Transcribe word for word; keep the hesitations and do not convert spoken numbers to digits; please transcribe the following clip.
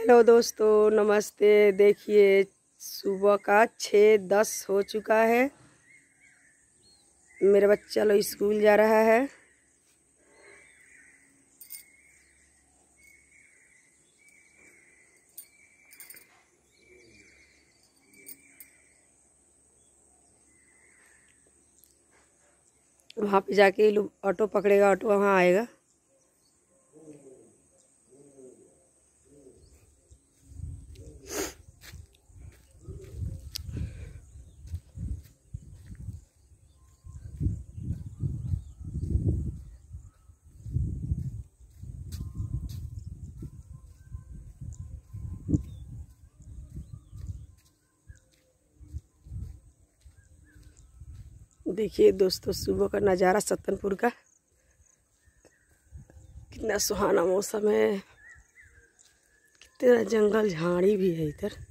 Hello दोस्तों, नमस्ते। देखिए सुबह का छः दस हो चुका है। मेरा बच्चा लोग स्कूल जा रहा है। वहाँ पे जाके ये लोग ऑटो पकड़ेगा, ऑटो वहाँ आएगा। देखिए दोस्तों, सुबह का नज़ारा सत्तनपुर का, कितना सुहाना मौसम है। कितना जंगल झाड़ी भी है इधर।